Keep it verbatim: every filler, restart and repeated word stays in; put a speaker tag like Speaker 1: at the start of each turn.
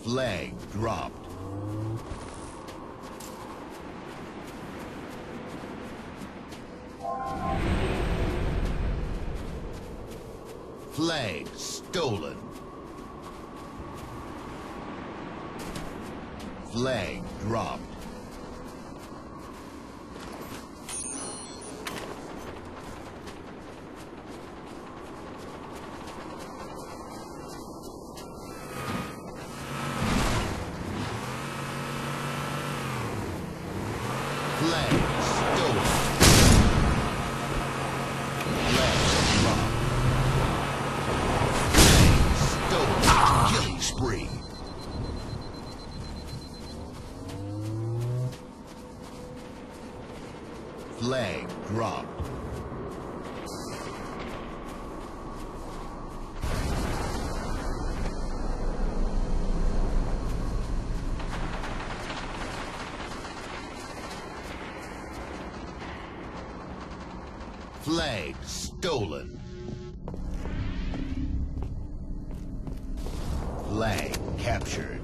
Speaker 1: Flag dropped. Flag stolen. Flag dropped. Flag stolen. Flag dropped. Flag stolen. Killing spree. Flag dropped. Flag stolen. Flag captured.